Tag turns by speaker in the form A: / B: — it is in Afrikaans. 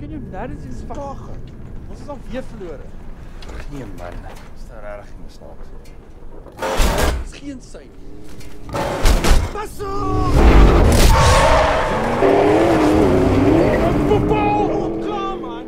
A: kan jou nêrens iets vag. Ons is al weer verlore.
B: Nee man, is daar regtig nie snaaks.
A: Dis geen sein. Pas op! Voetbal! Klaar man!